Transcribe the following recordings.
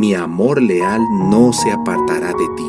mi amor leal no se apartará de ti.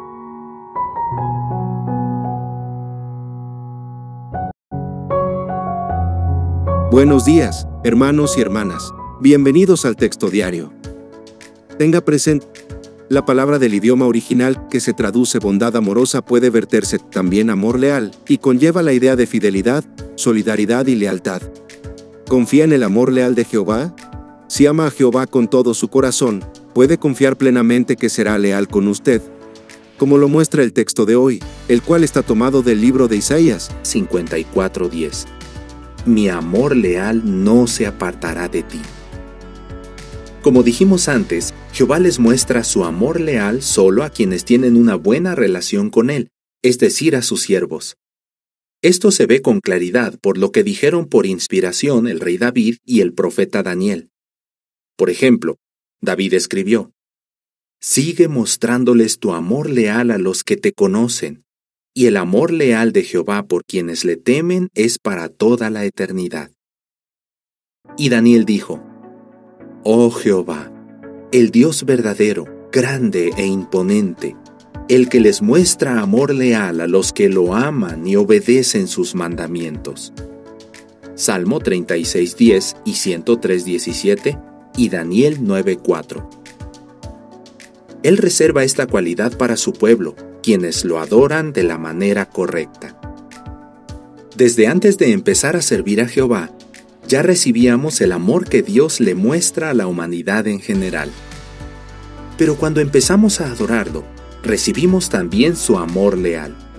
Buenos días, hermanos y hermanas. Bienvenidos al texto diario. Tenga presente, la palabra del idioma original, que se traduce bondad amorosa, puede verterse también amor leal, y conlleva la idea de fidelidad, solidaridad y lealtad. ¿Confía en el amor leal de Jehová? Si ama a Jehová con todo su corazón, puede confiar plenamente que será leal con usted, como lo muestra el texto de hoy, el cual está tomado del libro de Isaías 54:10. Mi amor leal no se apartará de ti. Como dijimos antes, Jehová les muestra su amor leal solo a quienes tienen una buena relación con Él, es decir, a sus siervos. Esto se ve con claridad por lo que dijeron por inspiración el rey David y el profeta Daniel. Por ejemplo, David escribió: «Sigue mostrándoles tu amor leal a los que te conocen, y el amor leal de Jehová por quienes le temen es para toda la eternidad». Y Daniel dijo: «Oh Jehová, el Dios verdadero, grande e imponente, el que les muestra amor leal a los que lo aman y obedecen sus mandamientos». Salmo 36:10 y 103:17 y Daniel 9:4. Él reserva esta cualidad para su pueblo, quienes lo adoran de la manera correcta. Desde antes de empezar a servir a Jehová, ya recibíamos el amor que Dios le muestra a la humanidad en general. Pero cuando empezamos a adorarlo, recibimos también su amor leal.